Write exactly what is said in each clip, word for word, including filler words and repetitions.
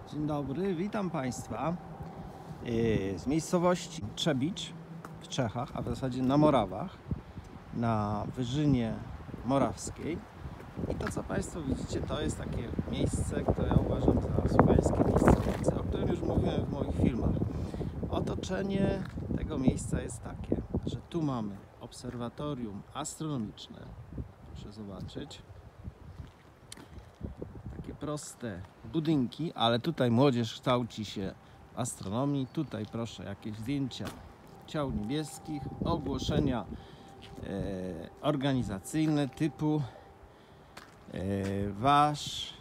Dzień dobry, witam Państwa z miejscowości Trzebicz w Czechach, a w zasadzie na Morawach, na wyżynie morawskiej. I to, co Państwo widzicie, to jest takie miejsce, które ja uważam za słowiańskie miejsce, o którym już mówiłem w moich filmach. Otoczenie tego miejsca jest takie, że tu mamy obserwatorium astronomiczne, proszę zobaczyć. Takie proste budynki, ale tutaj młodzież kształci się w astronomii. Tutaj proszę jakieś zdjęcia ciał niebieskich, ogłoszenia e, organizacyjne typu e, wasz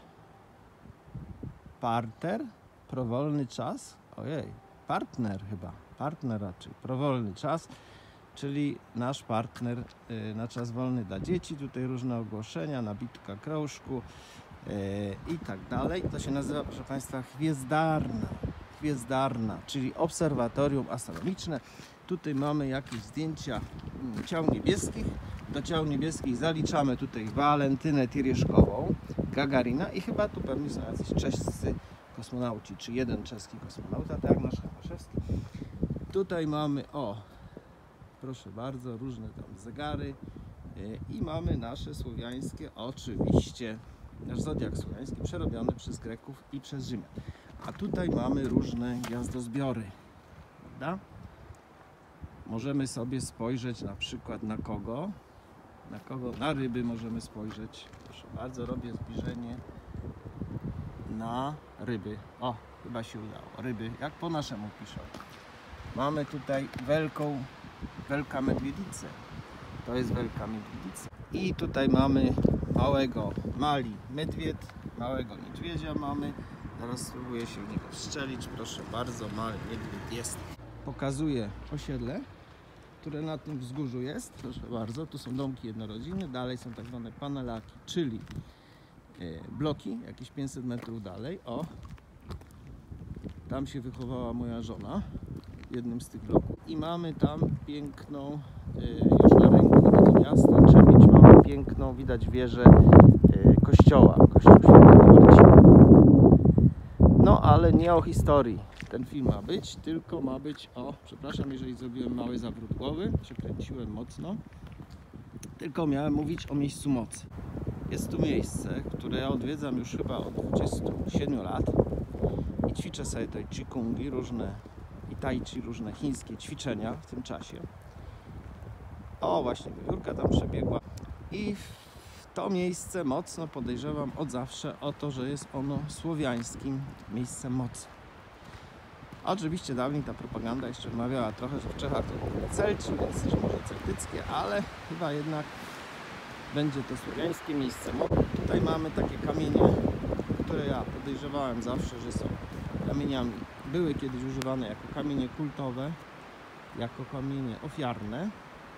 partner, prowolny czas, ojej, partner chyba, partner raczej, prowolny czas, czyli nasz partner e, na czas wolny dla dzieci. Tutaj różne ogłoszenia, nabitka krążku i tak dalej. To się nazywa, proszę Państwa, Gwieźdarna. Gwieźdarna, czyli obserwatorium astronomiczne. Tutaj mamy jakieś zdjęcia ciał niebieskich. Do ciał niebieskich zaliczamy tutaj Walentynę Teрешковą, Gagarina i chyba tu pewnie są jacyś czescy kosmonauci, czy jeden czeski kosmonauta, tak jak nasz Chemaszewski. Tutaj mamy, o, proszę bardzo, różne tam zegary i mamy nasze słowiańskie, oczywiście, nasz zodiak słowiański przerobiony przez Greków i przez Rzymian. A tutaj mamy różne gwiazdozbiory, prawda? Możemy sobie spojrzeć na przykład na kogo? Na kogo? Na ryby możemy spojrzeć. Proszę bardzo, robię zbliżenie na ryby. O, chyba się udało. Ryby, jak po naszemu piszą. Mamy tutaj wielką, wielka medwiedicę. To jest wielka medwiedicę. I tutaj mamy małego mali medwied, małego niedźwiedzia mamy. Zaraz spróbuję się w niego strzelić. Proszę bardzo, mały niedźwiedź jest. Pokazuję osiedle, które na tym wzgórzu jest. Proszę bardzo, tu są domki jednorodzinne, dalej są tak zwane panelaki, czyli bloki, jakieś pięćset metrów dalej. O, tam się wychowała moja żona w jednym z tych bloków. I mamy tam piękną, już na rynku tego miasta Trzebicz, mamy piękną, widać wieżę kościoła, kościół świętego Marcina. No ale nie o historii ten film ma być, tylko ma być o, przepraszam, jeżeli zrobiłem mały zawrót głowy, przekręciłem mocno, tylko miałem mówić o miejscu mocy. Jest tu miejsce, które ja odwiedzam już chyba od dwudziestu siedmiu lat i ćwiczę sobie tutaj Qigongi, różne i tai chi, różne chińskie ćwiczenia w tym czasie. O, właśnie wiewiórka tam przebiegła i to miejsce mocno podejrzewam od zawsze o to, że jest ono słowiańskim miejscem mocy. Oczywiście dawniej ta propaganda jeszcze wmawiała trochę, że w Czechach to w ogóle Celci, więc że może celtyckie, ale chyba jednak będzie to słowiańskie miejsce mocy. Tutaj mamy takie kamienie, które ja podejrzewałem zawsze, że są kamieniami. Były kiedyś używane jako kamienie kultowe, jako kamienie ofiarne.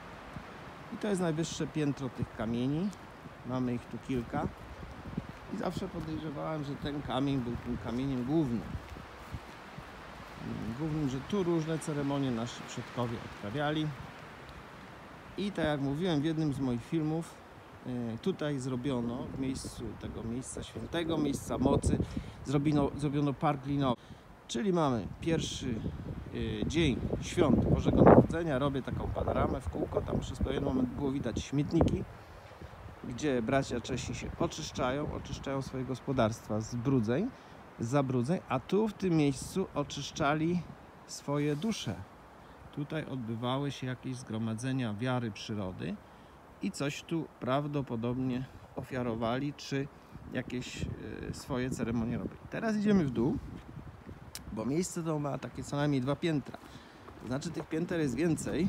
I to jest najwyższe piętro tych kamieni. Mamy ich tu kilka. I zawsze podejrzewałem, że ten kamień był tym kamieniem głównym. Głównym, że tu różne ceremonie nasi przodkowie odprawiali. I tak jak mówiłem w jednym z moich filmów, tutaj zrobiono w miejscu tego miejsca świętego, miejsca mocy, zrobiono, zrobiono park linowy. Czyli mamy pierwszy y, dzień świąt Bożego Narodzenia, robię taką panoramę w kółko, tam przez pewien moment było widać śmietniki, gdzie bracia Czesi się oczyszczają, oczyszczają swoje gospodarstwa z brudzeń, z zabrudzeń, a tu w tym miejscu oczyszczali swoje dusze. Tutaj odbywały się jakieś zgromadzenia wiary przyrody i coś tu prawdopodobnie ofiarowali, czy jakieś y, swoje ceremonie robili. Teraz idziemy w dół, bo miejsce to ma takie co najmniej dwa piętra. To znaczy tych pięter jest więcej,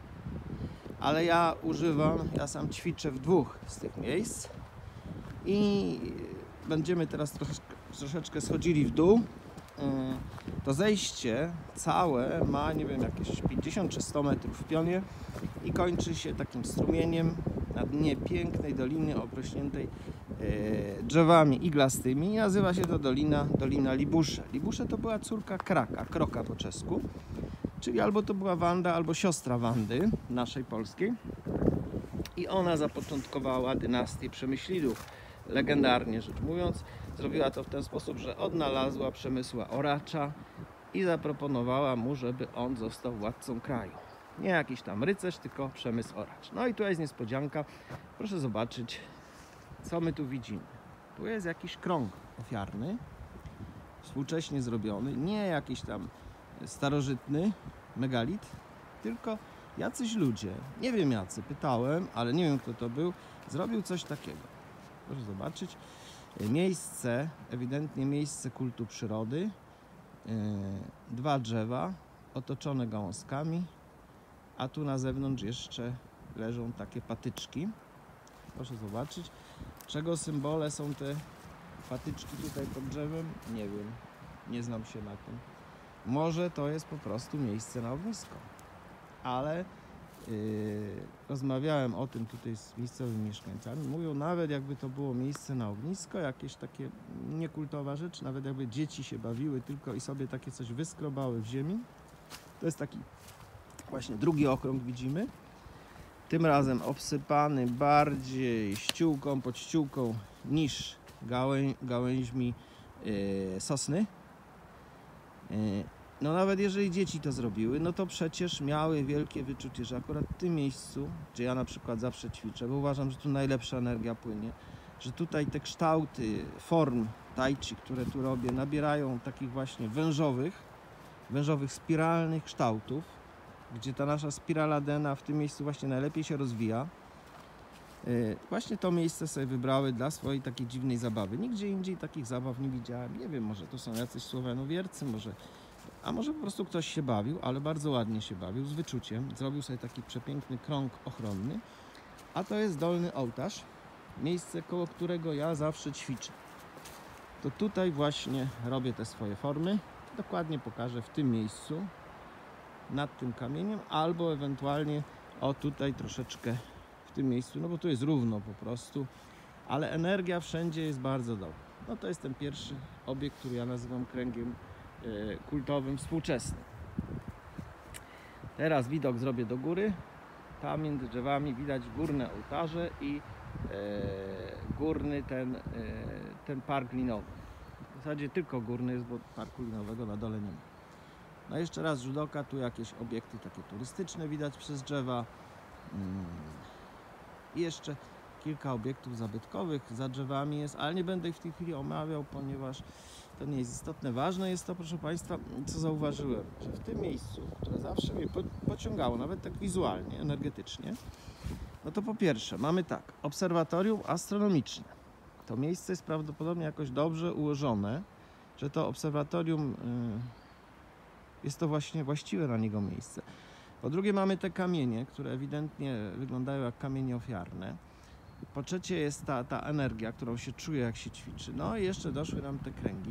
ale ja używam, ja sam ćwiczę w dwóch z tych miejsc i będziemy teraz troszeczkę, troszeczkę schodzili w dół. To zejście całe ma, nie wiem, jakieś pięćdziesiąt czy sto metrów w pionie i kończy się takim strumieniem na dnie pięknej doliny obrośniętej drzewami iglastymi i nazywa się to dolina, dolina Libusze. Libusze to była córka Kraka, Kroka po czesku, czyli albo to była Wanda, albo siostra Wandy, naszej polskiej. I ona zapoczątkowała dynastię Przemyślidów, legendarnie rzecz mówiąc. zrobiła to w ten sposób, że odnalazła Przemysła Oracza i zaproponowała mu, żeby on został władcą kraju. Nie jakiś tam rycerz, tylko Przemysł Oracz. No i tu jest niespodzianka. Proszę zobaczyć, co my tu widzimy. Tu jest jakiś krąg ofiarny, współcześnie zrobiony, nie jakiś tam starożytny megalit, tylko jacyś ludzie, nie wiem jacy, pytałem, ale nie wiem kto to był, zrobił coś takiego. Proszę zobaczyć, miejsce, ewidentnie miejsce kultu przyrody, yy, dwa drzewa otoczone gałązkami, a tu na zewnątrz jeszcze leżą takie patyczki. Proszę zobaczyć, czego symbole są te patyczki tutaj pod drzewem? Nie wiem, nie znam się na tym. Może to jest po prostu miejsce na ognisko, ale yy, rozmawiałem o tym tutaj z miejscowymi mieszkańcami. Mówią, nawet jakby to było miejsce na ognisko, jakieś takie niekultowa rzecz, nawet jakby dzieci się bawiły tylko i sobie takie coś wyskrobały w ziemi. To jest taki właśnie drugi okrąg widzimy. Tym razem obsypany bardziej ściółką, pod ściółką niż gałę, gałęźmi yy, sosny. Yy, no nawet jeżeli dzieci to zrobiły, no to przecież miały wielkie wyczucie, że akurat w tym miejscu, gdzie ja na przykład zawsze ćwiczę, bo uważam, że tu najlepsza energia płynie, że tutaj te kształty form tai chi, które tu robię, nabierają takich właśnie wężowych, wężowych spiralnych kształtów, gdzie ta nasza spirala Dena w tym miejscu właśnie najlepiej się rozwija. Yy, właśnie to miejsce sobie wybrały dla swojej takiej dziwnej zabawy. Nigdzie indziej takich zabaw nie widziałem. Nie wiem, może to są jacyś słowenowiercy, może, a może po prostu ktoś się bawił, ale bardzo ładnie się bawił, z wyczuciem. Zrobił sobie taki przepiękny krąg ochronny. A to jest dolny ołtarz, miejsce, koło którego ja zawsze ćwiczę. To tutaj właśnie robię te swoje formy. Dokładnie pokażę w tym miejscu, nad tym kamieniem, albo ewentualnie o tutaj troszeczkę w tym miejscu, no bo tu jest równo po prostu, ale energia wszędzie jest bardzo dobra. No to jest ten pierwszy obiekt, który ja nazywam kręgiem e, kultowym współczesnym. Teraz widok zrobię do góry. Tam między drzewami widać górne ołtarze i e, górny ten, e, ten park linowy. W zasadzie tylko górny jest, bo parku linowego na dole nie ma. No jeszcze raz rzut oka, tu jakieś obiekty takie turystyczne widać przez drzewa. I jeszcze kilka obiektów zabytkowych za drzewami jest, ale nie będę ich w tej chwili omawiał, ponieważ to nie jest istotne. Ważne jest to, proszę Państwa, co zauważyłem, że w tym miejscu, które zawsze mnie pociągało, nawet tak wizualnie, energetycznie, no to po pierwsze mamy tak, obserwatorium astronomiczne. To miejsce jest prawdopodobnie jakoś dobrze ułożone, że to obserwatorium yy, jest to właśnie właściwe na niego miejsce. Po drugie mamy te kamienie, które ewidentnie wyglądają jak kamienie ofiarne. Po trzecie jest ta, ta energia, którą się czuje jak się ćwiczy. No i jeszcze doszły nam te kręgi.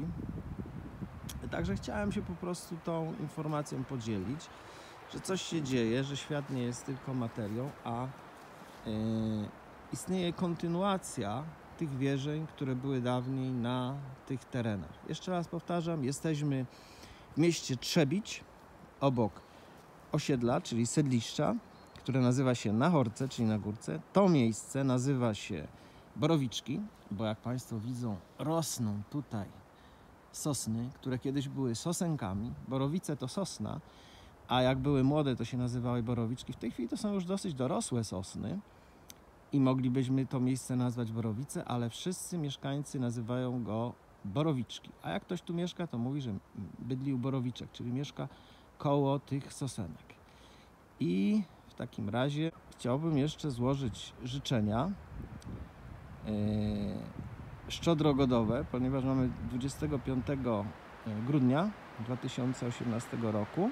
Także chciałem się po prostu tą informacją podzielić, że coś się dzieje, że świat nie jest tylko materią, a yy, istnieje kontynuacja tych wierzeń, które były dawniej na tych terenach. Jeszcze raz powtarzam, jesteśmy w mieście Trzebić, obok osiedla, czyli sedliszcza, które nazywa się Na Horce, czyli na górce. To miejsce nazywa się Borowiczki, bo jak Państwo widzą, rosną tutaj sosny, które kiedyś były sosenkami. Borowice to sosna, a jak były młode, to się nazywały borowiczki. W tej chwili to są już dosyć dorosłe sosny i moglibyśmy to miejsce nazwać Borowice, ale wszyscy mieszkańcy nazywają go Borowiczki. A jak ktoś tu mieszka, to mówi, że bydlił Borowiczek, czyli mieszka koło tych sosenek. I w takim razie chciałbym jeszcze złożyć życzenia yy, szczodrogodowe, ponieważ mamy dwudziestego piątego grudnia dwa tysiące osiemnastego roku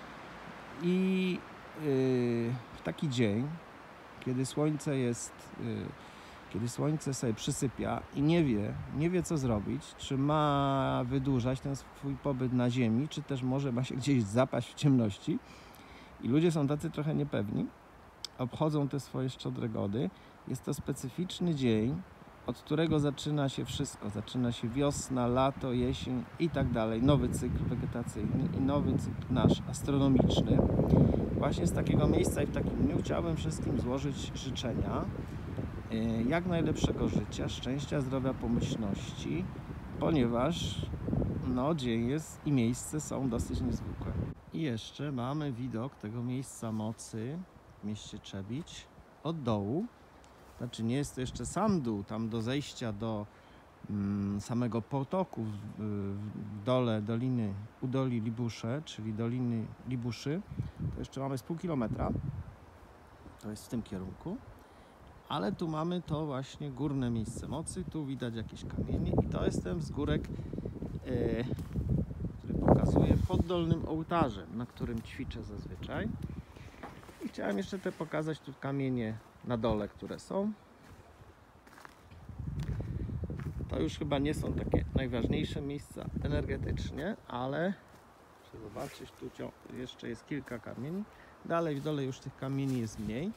i yy, w taki dzień, kiedy słońce jest, yy, kiedy słońce sobie przysypia i nie wie, nie wie co zrobić, czy ma wydłużać ten swój pobyt na ziemi, czy też może ma się gdzieś zapaść w ciemności. I ludzie są tacy trochę niepewni, obchodzą te swoje szczodre gody. Jest to specyficzny dzień, od którego zaczyna się wszystko. Zaczyna się wiosna, lato, jesień i tak dalej. Nowy cykl wegetacyjny i nowy cykl nasz astronomiczny. Właśnie z takiego miejsca i w takim dniu chciałbym wszystkim złożyć życzenia jak najlepszego życia, szczęścia, zdrowia, pomyślności, ponieważ no, dzień jest i miejsce są dosyć niezwykłe. I jeszcze mamy widok tego miejsca mocy w mieście Trzebić od dołu. Znaczy nie jest to jeszcze sam dół, tam do zejścia do mm, samego potoku w, w dole doliny, u doli Libusze, czyli Doliny Libuszy. To jeszcze mamy z pół kilometra. To jest w tym kierunku. Ale tu mamy to właśnie górne miejsce mocy. Tu widać jakieś kamienie i to jest ten wzgórek, yy, który pokazuje pod dolnym ołtarzem, na którym ćwiczę zazwyczaj. I chciałem jeszcze te pokazać tu kamienie na dole, które są. To już chyba nie są takie najważniejsze miejsca energetycznie, ale muszę zobaczyć, tu jeszcze jest kilka kamieni. Dalej w dole już tych kamieni jest mniej.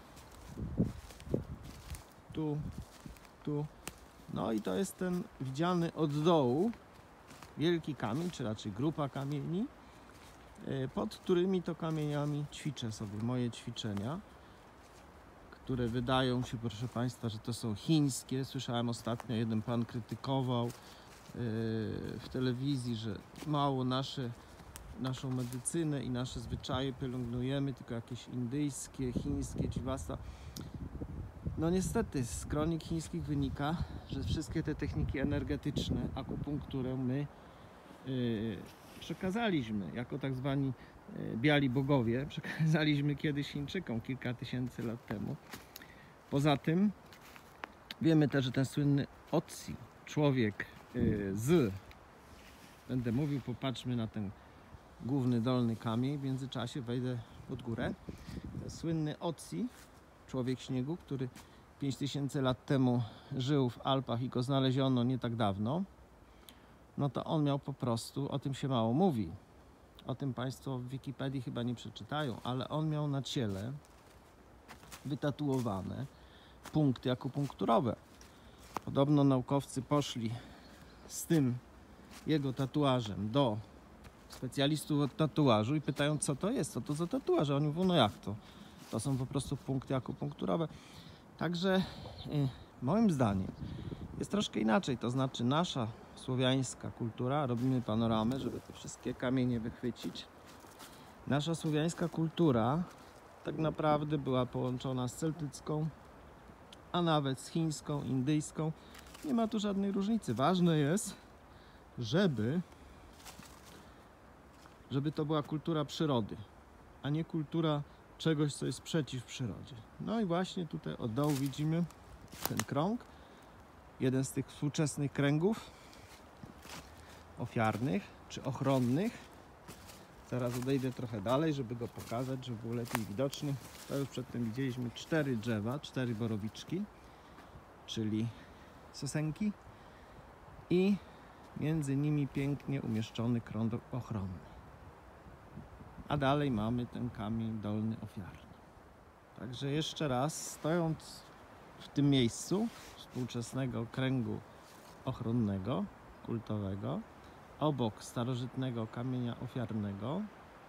Tu, tu. No i to jest ten widziany od dołu wielki kamień, czy raczej grupa kamieni, pod którymi to kamieniami ćwiczę sobie moje ćwiczenia, które wydają się, proszę Państwa, że to są chińskie. Słyszałem ostatnio, jeden pan krytykował w telewizji, że mało nasze, naszą medycynę i nasze zwyczaje pielęgnujemy, tylko jakieś indyjskie, chińskie, dziwasta. No niestety z kronik chińskich wynika, że wszystkie te techniki energetyczne, akupunkturę my yy, przekazaliśmy jako tak zwani yy, biali bogowie, przekazaliśmy kiedyś Chińczykom kilka tysięcy lat temu. Poza tym wiemy też, że ten słynny Otzi, człowiek yy, z, będę mówił, popatrzmy na ten główny dolny kamień, w międzyczasie wejdę pod górę. Ten słynny Otzi, człowiek śniegu, który pięć tysięcy lat temu żył w Alpach i go znaleziono nie tak dawno, no to on miał po prostu, o tym się mało mówi, o tym Państwo w Wikipedii chyba nie przeczytają, ale on miał na ciele wytatuowane punkty akupunkturowe. Podobno naukowcy poszli z tym jego tatuażem do specjalistów od tatuażu i pytają, co to jest, co to za tatuaż, a oni mówią, no jak to? To są po prostu punkty akupunkturowe. Także yy, moim zdaniem jest troszkę inaczej. To znaczy nasza słowiańska kultura, robimy panoramę, żeby te wszystkie kamienie wychwycić. Nasza słowiańska kultura tak naprawdę była połączona z celtycką, a nawet z chińską, indyjską. Nie ma tu żadnej różnicy. Ważne jest, żeby, żeby to była kultura przyrody, a nie kultura czegoś, co jest przeciw przyrodzie. No i właśnie tutaj od dołu widzimy ten krąg, jeden z tych współczesnych kręgów ofiarnych czy ochronnych. Teraz odejdę trochę dalej, żeby go pokazać, żeby był lepiej widoczny. To już przedtem widzieliśmy cztery drzewa, cztery borowiczki, czyli sosenki i między nimi pięknie umieszczony krąg ochronny. A dalej mamy ten kamień dolny ofiarny. Także jeszcze raz, stojąc w tym miejscu współczesnego kręgu ochronnego, kultowego, obok starożytnego kamienia ofiarnego,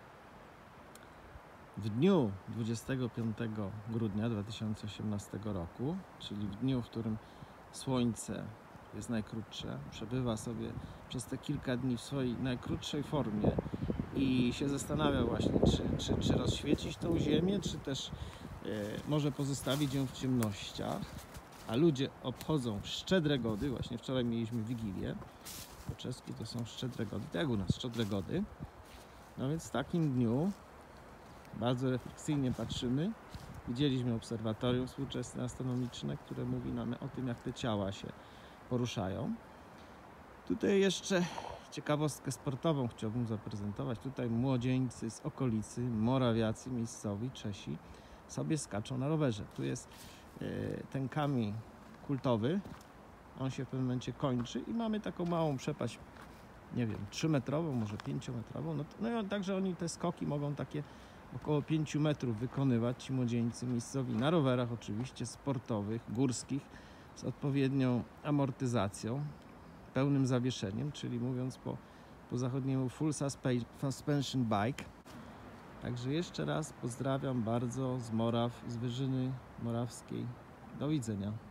w dniu dwudziestego piątego grudnia dwa tysiące osiemnastego roku, czyli w dniu, w którym słońce jest najkrótsze, przebywa sobie przez te kilka dni w swojej najkrótszej formie i się zastanawia właśnie, czy, czy, czy rozświecić tą ziemię, czy też e, może pozostawić ją w ciemnościach, a ludzie obchodzą Szczedre Gody. Właśnie wczoraj mieliśmy Wigilię, po czesku to są Szczedre Gody, tak jak u nas, Szczedre Gody. No więc w takim dniu bardzo refleksyjnie patrzymy. Widzieliśmy obserwatorium współczesne astronomiczne, które mówi nam o tym, jak te ciała się poruszają. Tutaj jeszcze ciekawostkę sportową chciałbym zaprezentować. Tutaj młodzieńcy z okolicy, Morawiacy miejscowi, Czesi, sobie skaczą na rowerze. Tu jest y, ten kamień kultowy, on się w pewnym momencie kończy i mamy taką małą przepaść, nie wiem, trzymetrową, może pięciometrową. No, to, no i także oni te skoki mogą takie około pięciu metrów wykonywać, ci młodzieńcy miejscowi, na rowerach oczywiście, sportowych, górskich, z odpowiednią amortyzacją, pełnym zawieszeniem, czyli mówiąc po, po zachodniemu full suspension bike. Także jeszcze raz pozdrawiam bardzo z Moraw, z Wyżyny Morawskiej. Do widzenia.